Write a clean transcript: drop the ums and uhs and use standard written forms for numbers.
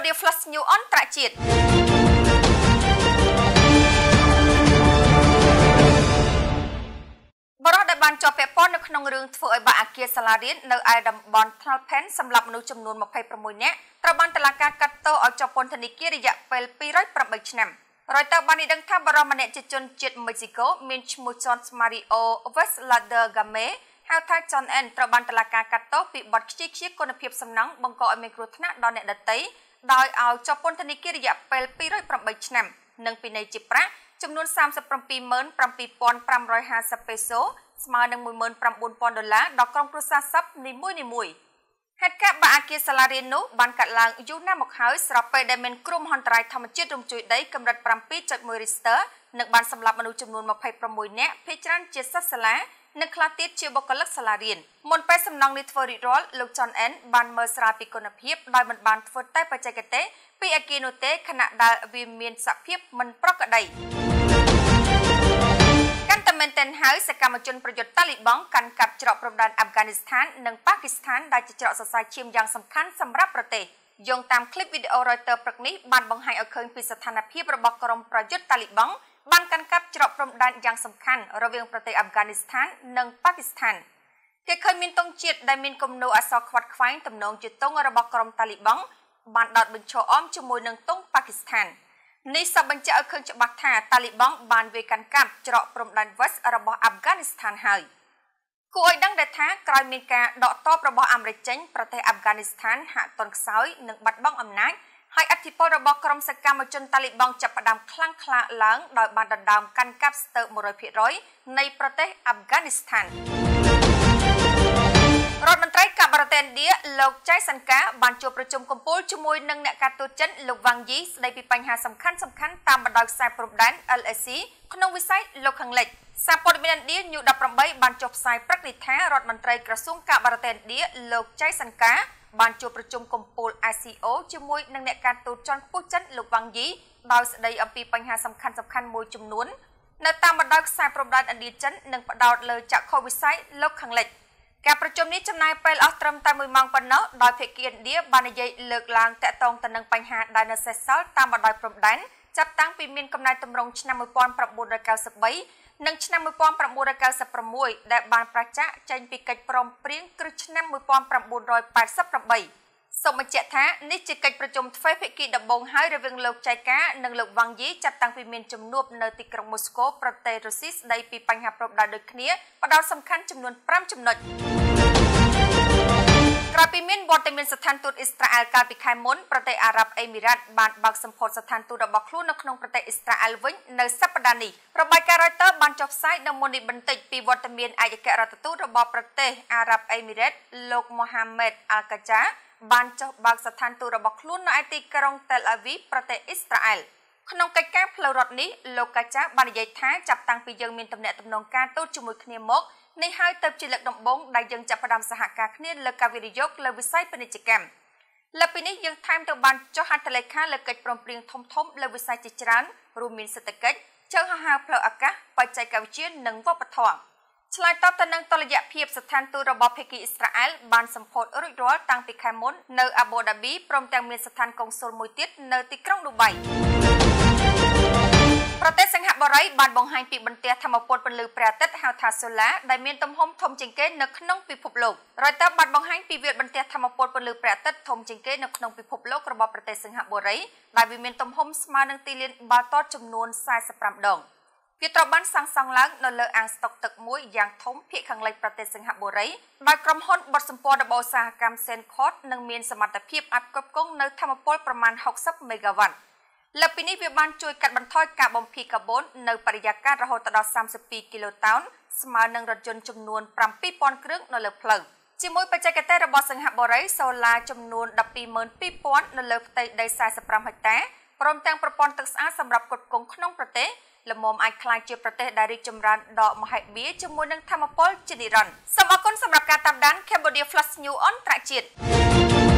Cambodia Flash New អន្តរជាតិបរិបទដែលបានជាប់ពាក់ព័ន្ធនៅក្នុងរឿងធ្វើឲ្យបាក់អគារសាលារៀននៅឯតំបន់ថ្នល់ផេនសម្រាប់មនុស្សចំនួន26នាក់ត្រូវបានតុលាការកាត់ទោសឲ្យជាប់ពន្ធនាគាររយៈពេល208ឆ្នាំរយទៅបានដឹងថាបរិបទម្នាក់ជាជនជាតិមិចស៊ីកូមានឈ្មោះ John Mario Veslader Game ហៅថា John N ត្រូវបានតុលាការកាត់ទោសពីបទខ្ជិលខ្ជាគុណភាពសំណង់បង្កឲ្យមានគ្រោះថ្នាក់ដល់អ្នកដទៃដោយឲ្យជាប់ពន្ធនាគាររយៈពេល208ឆ្នាំនិងពិន័យជាប្រាក់ចំនួន $37,550 ពេសូស្មើនឹង $19,000 ដល់ក្រុមគ្រួសារសពនីមួយៗហេតុការណ៍បាក់អគារសាលារៀននោះបានកាត់ឡើងយូរណាស់មកហើយស្របពេលដែលមានគ្រោះមហន្តរាយធម្មជាតិរំជួយដីកម្រិត 7.1 Richter និងបានសម្លាប់មនុស្សចំនួន26នាក់ភាគច្រើនជាសិស្សសាលានិងខ្លះទៀតជាបុគ្គលិកសាលារៀនមុនពេលសំណង់នេះធ្វើរួចរាល់លោក John N បានមើលស្រាលពីគុណភាពដោយមិនបានធ្វើតែបច្ចេកទេសពីអគារនោះទេខណៈដែលវាមានសភាពមិនប្រក្រតីកាន់តែមែនទែនហើយសកម្មជនប្រយុទ្ធតាលីបង់កាន់កាប់ច្រកព្រំដែនអាហ្វហ្គានីស្ថាននិងប៉ាគីស្ថានដែលជាច្រកសរសៃឈាមយ៉ាងសំខាន់សម្រាប់ប្រទេសយោងតាមคลิปវីដេអូ Reuters ព្រឹកនេះបានបង្ហាញឲ្យឃើញពីស្ថានភាពរបស់ក្រុមប្រយុទ្ធតាលីបង់បានកាន់កាប់ច្រកព្រំដែនយ៉ាងសំខាន់រវាងប្រទេសអាហ្វហ្គានីស្ថាននិងប៉ាគីស្ថានគេឃើញមានទង់ជាតិដែលមានគំនូរអក្សរខ្វាត់ខ្វែងទំនងជាទង់របស់ក្រុមតាលីបង់បានដោតបញ្ឈរអមជាមួយនឹងទង់ប៉ាគីស្ថាននេះសបញ្ជាក់ឲ្យឃើញច្បាស់ថាតាលីបង់បានវាយកាន់កាប់ច្រកព្រំដែនវេសរបស់អាហ្វហ្គានីស្ថានហើយគួរឲ្យដឹងដែរថាក្រោយមានការដកទ័ពរបស់អាមេរិកចេញប្រទេសអាហ្វហ្គានីស្ថានហាក់ទន់ខ្សោយនិងបាត់បង់អំណាចហើយអធិបតេយ្យរបស់ក្រុមសកម្មជនតាលីបង់ចាប់ផ្ដើមខ្លាំងក្លាឡើងដោយបានដណ្ដើមកាន់កាប់ស្ទើរ 100% នៃប្រទេសអាហ្វហ្គានីស្ថានរដ្ឋមន្ត្រីការបរទេសឥណ្ឌាលោកចៃសាន់កាបានជួបប្រជុំកំពូលជាមួយនឹងអ្នកការទូតចិនលោកវ៉ាងយីស្ដីពីបញ្ហាសំខាន់ៗតាមបណ្ដោយខ្សែព្រំដែន LSC ក្នុងវិស័យលោកខាងលិចសារព័ត៌មានឥណ្ឌា News 18បានចុះផ្សាយព្រឹកនេះថារដ្ឋមន្ត្រីក្រសួងការបរទេសឥណ្ឌាលោកចៃសាន់កាបានជួបប្រជុំកំពូល SCO ជាមួយនឹងអ្នកការទូតជាន់ខ្ពស់ចិនលោកវ៉ាងយីដោយស្ដីអំពីបញ្ហាសំខាន់ៗមួយចំនួននៅតាមបណ្ដោយខ្សែព្រំដែនឥណ្ឌាចិននិងផ្ដោតលើចក្ខុវិស័យលោកខាងលិចការប្រជុំនេះចំណាយពេលអស់ត្រឹមតែ1ម៉ោងប៉ុណ្ណោះដោយភាគីឥណ្ឌាបាននិយាយលើកឡើងតាក់ទងទៅនឹងបញ្ហាដែលនៅសេសសល់តាមបណ្ដោយព្រំដែនចាប់តាំងពីមានកំណែទម្រង់ឆ្នាំ 1993 និងឆ្នាំ 1996 ដែលបានប្រឆាំងចេញពីកិច្ចព្រមព្រៀងគ្រឹះឆ្នាំ 1988 សូមបញ្ជាក់ថានេះជាកិច្ចប្រជុំទ្វេភាគីដំបូងហើយរវាងលោកចៃកានិងលោកវ៉ាងយីចាប់តាំងពីមានជំនួបនៅទីក្រុងម៉ូស្កូប្រទេសរុស្ស៊ីស្ដីពីបញ្ហាព្រំដែនដូចគ្នាផ្ដោតសំខាន់ចំនួន5ចំណុចក្រោយពីមានវត្តមានស្ថានទូតអ៊ីស្រាអែលកាលពីខែមុនប្រទេសអារ៉ាប់អេមីរ៉ាតបានបើកសម្ពោធស្ថានទូតរបស់ខ្លួននៅក្នុងប្រទេសអ៊ីស្រាអែលវិញនៅសប្តាហ៍នេះរបាយការណ៍ Reuters បានចុះផ្សាយនៅមុននេះបន្តិចពីវត្តមានឯកអគ្គរដ្ឋទូតរបស់ប្រទេសអារ៉ាប់អេមីរ៉ាតលោកមូហាម៉េតអាល់កាចាបានចុះបើកស្ថានទូតរបស់ខ្លួននៅឯទីក្រុងតែលអាវីវប្រទេសអ៊ីស្រាអែលក្នុងកិច្ចការផ្លូវរដ្ឋនេះលោកកាចាបាននិយាយថាចាប់តាំងពីយើងមានទំនាក់ទំនងការទូតជាមួយគ្នាមកនេះហើយទៅជាលើកដំបូងដែលយើងចាប់ផ្ដើមសហការគ្នាលើការវិនិយោគលើវិស័យពាណិជ្ជកម្មលើពីនេះយើងថែមទាំងបានចុះហត្ថលេខាលើកិច្ចព្រមព្រៀងធំៗលើវិស័យជាច្រើនរួមមានសេដ្ឋកិច្ចជើងហោះហើរផ្លូវអាកាសបច្ចេកវិទ្យានិងវប្បធម៌ឆ្លើយតបទៅនឹងតុល្យភាពស្ថានទូតរបស់ភាគីអ៊ីស្រាអែលបានសម្ពោធរួចរាល់តាំងពីខែមុននៅអាប៊ូដាប៊ីព្រមទាំងមានស្ថានកុងស៊ុលមួយទៀតនៅទីក្រុងឌូបៃប្រទេសសិង្ហបុរីបានបង្ហាញពីបន្ទះថាមពលពន្លឺព្រះអាទិត្យហៅថា Solar ដែលមានទំហំធំជាងគេនៅក្នុងពិភពលោក Reuters បានបង្ហាញពីវាលបន្ទះថាមពលពន្លឺព្រះអាទិត្យធំជាងគេនៅក្នុងពិភពលោករបស់ប្រទេសសិង្ហបុរីដែលវាមានទំហំស្មើនឹងទីលានបាល់ទាត់ចំនួន45ដងវាត្រូវបានសាងសង់ឡើងនៅលើអាងស្តុកទឹកមួយយ៉ាងធំភាគខាងលិចប្រទេសសិង្ហបុរីដោយក្រុមហ៊ុនបត់សម្ព័ន្ធរបស់ឧស្សាហកម្ម Sencot និងមានសមត្ថភាពអាចផ្គត់ផ្គង់នៅថាមពលប្រមាណ60មេហ្គាវ៉ាត់លើពីនេះវាបានជួយកាត់បន្ថយការបំភាយកាបូននៅបរិយាកាសរហូតដល់32គីឡូតោនស្មើនឹងរថយន្តចំនួន 7000 គ្រឿងនៅលើផ្លូវជាមួយបច្ចេកទេសរបស់សិង្ហបុរី Solar ចំនួន 120,000 នៅលើផ្ទៃដី45ហិកតាព្រមទាំងប្រព័ន្ធទឹកស្អាតសម្រាប់ផ្គត់ផ្គង់ក្នុងប្រទេសល្មមអាចក្លាយជាប្រទេសដែលរីកចម្រើនដកមហិមាជាមួយនឹងថាមពលជានិរន្តរ៍សូមអរគុណសម្រាប់ការតាមដាន Cambodia Flash News អន្តរជាតិ